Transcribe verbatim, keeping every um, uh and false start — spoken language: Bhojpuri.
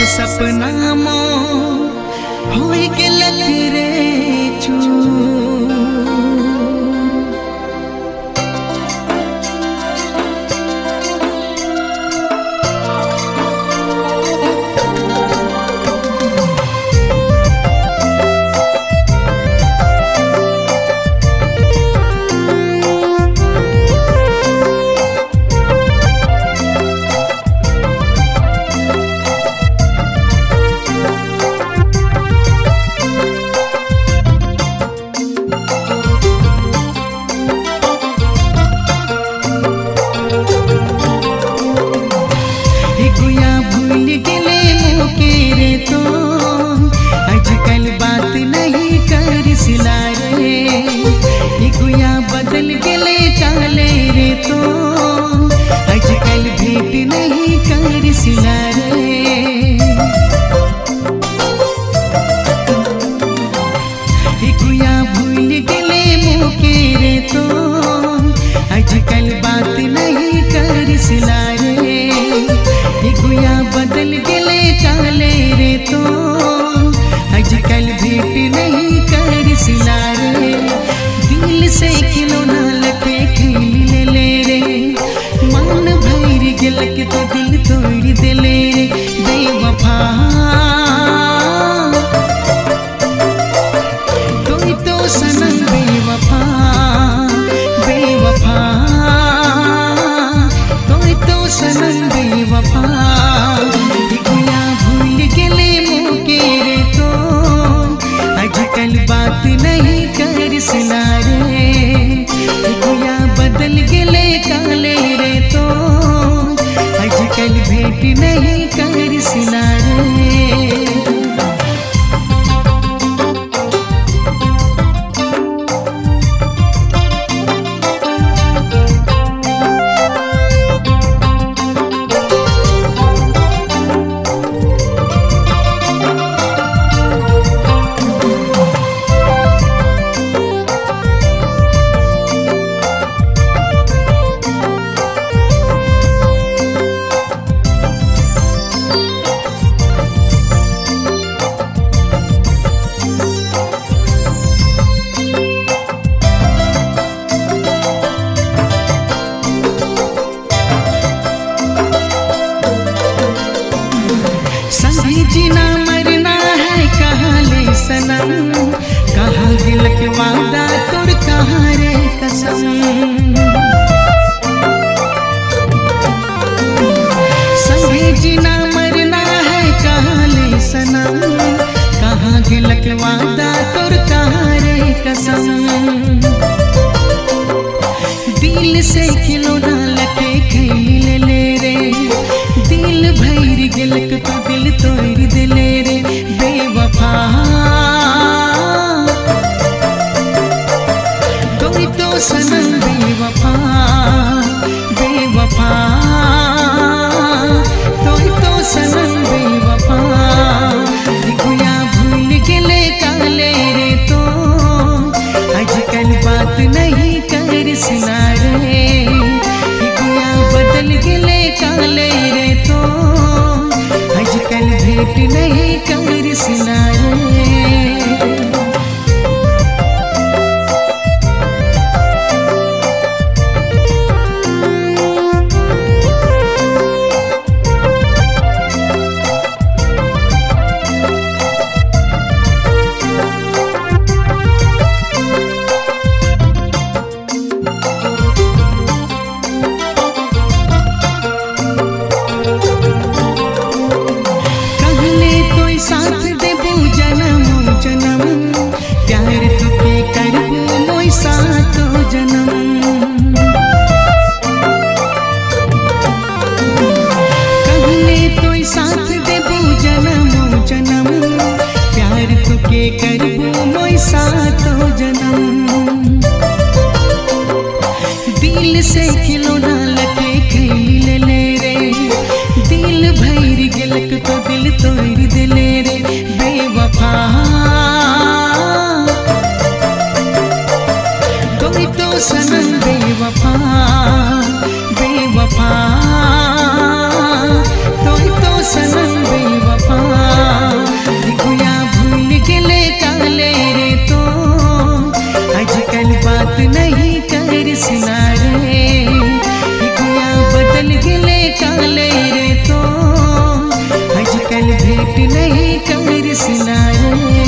सपना मो होई के लग रे छू बदल गले काले रे तो आजकल भेंट नहीं कर सिला रे। गुया भूल गले मुके रे तो आजकल बात नहीं कर सिला रे। गुया बदल गले काले रे तो आजकल भेंट नहीं कर सिला रे। दिल से खिलौना लगे खेल ले ले रे मन भैर गलक तो दिल तोड़ दे ले रे बेवफा तोई तो सनम बेवफा बेवफा तोई तो सनम बेवफा। गुया भूल गले मुके रे तो आजकल बात नहीं कर सिला रे। गुया बदल गले काले रे तो आजकल भेंट नहीं कर सिला रे। जीना मरना है कहाँ ले सनम कहाँ दिल के वादा तोड़ कहाँ रे कसम। संगे जीना मरना है कहाँ ले सनम कहाँ दिल के वादा तोड़ कहाँ रे कसम। दिल से खिलौना लगे खेल ले ले रे दिल भैर गलक तो दिल तोड़ दे ले रे बेवफा तोई तो सनम बेवफा बेवफा तोई तो सनम बेवफा। गुया भूल गले काले रे तो आजकल बात नहीं कर सिला रे। गुया बदल गले काले रे तो आजकल भेंट नहीं कर सिला रे। साथ देबू जन्म जन्म प्यार तुके करबू मोई सातो जन्म। कहले तोई साथ देबू जन्म जन्म प्यार तुके करबू मोई सातो जन्म। दिल से खिलौना लगे खेल ले ले रे दिल भैर गलक तो दिल तोड़ दे ले रे बेवफा तोई तो सनम बेवफा बेवफा तोई तो सनम बेवफा। लेट नहीं कर सिला रे।